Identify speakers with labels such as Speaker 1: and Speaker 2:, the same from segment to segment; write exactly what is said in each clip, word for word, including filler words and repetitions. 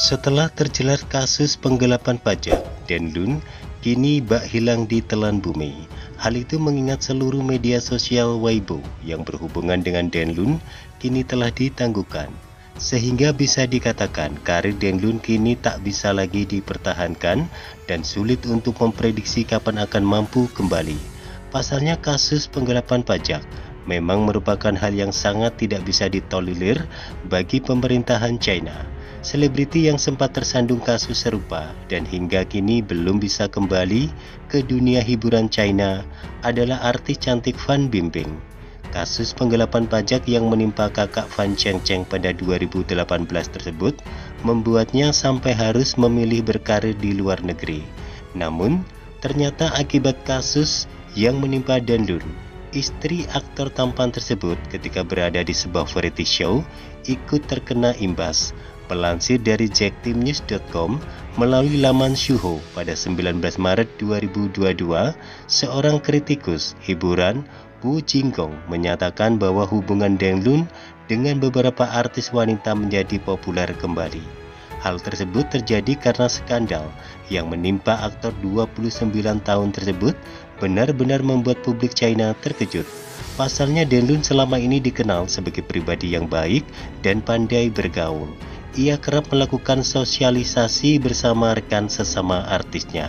Speaker 1: Setelah terjerat kasus penggelapan pajak, Denlun kini bak hilang di telan bumi. Hal itu mengingat seluruh media sosial Weibo yang berhubungan dengan Denlun kini telah ditangguhkan. Sehingga bisa dikatakan karir Denlun kini tak bisa lagi dipertahankan dan sulit untuk memprediksi kapan akan mampu kembali. Pasalnya kasus penggelapan pajak memang merupakan hal yang sangat tidak bisa ditolerir bagi pemerintahan China. Selebriti yang sempat tersandung kasus serupa dan hingga kini belum bisa kembali ke dunia hiburan China adalah artis cantik Fan Bingbing. Kasus penggelapan pajak yang menimpa kakak Fan Chengcheng pada dua ribu delapan belas tersebut membuatnya sampai harus memilih berkarir di luar negeri. Namun, ternyata akibat kasus yang menimpa Denlun, istri aktor tampan tersebut ketika berada di sebuah variety show ikut terkena imbas. Melansir dari jaktimnews dot com melalui laman Shuho pada sembilan belas Maret dua ribu dua puluh dua, seorang kritikus hiburan Wu Jinggong menyatakan bahwa hubungan Denlun dengan beberapa artis wanita menjadi populer kembali. Hal tersebut terjadi karena skandal yang menimpa aktor dua puluh sembilan tahun tersebut benar-benar membuat publik China terkejut. Pasalnya Denlun selama ini dikenal sebagai pribadi yang baik dan pandai bergaul. Ia kerap melakukan sosialisasi bersama rekan sesama artisnya.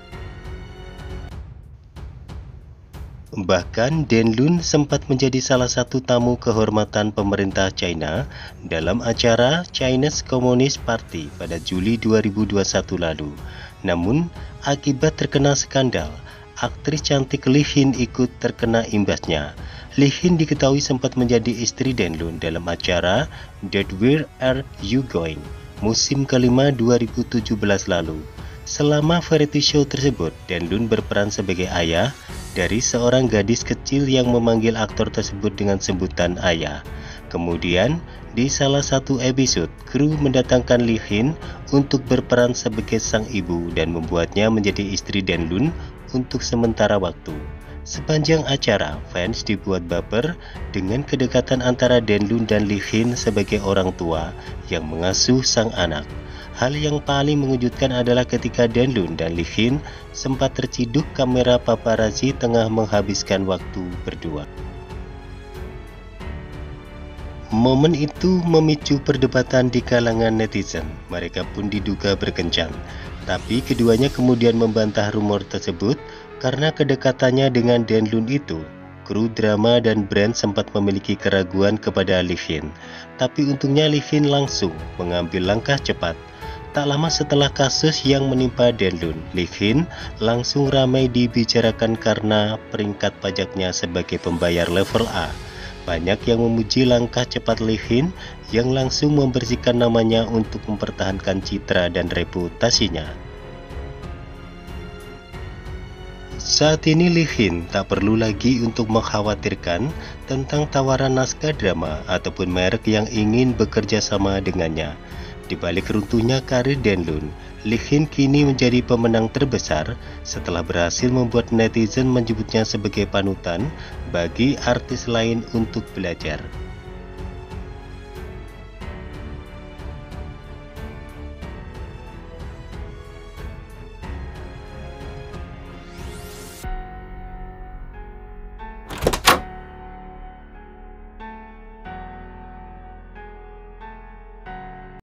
Speaker 1: Bahkan Denlun sempat menjadi salah satu tamu kehormatan pemerintah China dalam acara Chinese Communist Party pada Juli dua ribu dua puluh satu lalu. Namun, akibat terkena skandal, aktris cantik Li Hin ikut terkena imbasnya. Li Hin diketahui sempat menjadi istri Denlun dalam acara That Where Are You Going? Musim kelima dua ribu tujuh belas lalu. Selama variety show tersebut, Denlun berperan sebagai ayah dari seorang gadis kecil yang memanggil aktor tersebut dengan sebutan ayah. Kemudian, di salah satu episode, kru mendatangkan Li Hin untuk berperan sebagai sang ibu dan membuatnya menjadi istri Denlun untuk sementara waktu. Sepanjang acara, fans dibuat baper dengan kedekatan antara Denlun dan Li Hin sebagai orang tua yang mengasuh sang anak. Hal yang paling mengejutkan adalah ketika Denlun dan Li Hin sempat terciduk kamera paparazzi tengah menghabiskan waktu berdua. Momen itu memicu perdebatan di kalangan netizen. Mereka pun diduga berkencan, tapi keduanya kemudian membantah rumor tersebut. Karena kedekatannya dengan Denlun itu, kru drama dan brand sempat memiliki keraguan kepada Li Hin. Tapi untungnya Li Hin langsung mengambil langkah cepat. Tak lama setelah kasus yang menimpa Denlun, Li Hin langsung ramai dibicarakan karena peringkat pajaknya sebagai pembayar level A. Banyak yang memuji langkah cepat Li Hin yang langsung membersihkan namanya untuk mempertahankan citra dan reputasinya. Saat ini Li Hin tak perlu lagi untuk mengkhawatirkan tentang tawaran naskah drama ataupun merek yang ingin bekerja sama dengannya. Di balik runtuhnya karir Denlun, Li Hin kini menjadi pemenang terbesar setelah berhasil membuat netizen menyebutnya sebagai panutan bagi artis lain untuk belajar.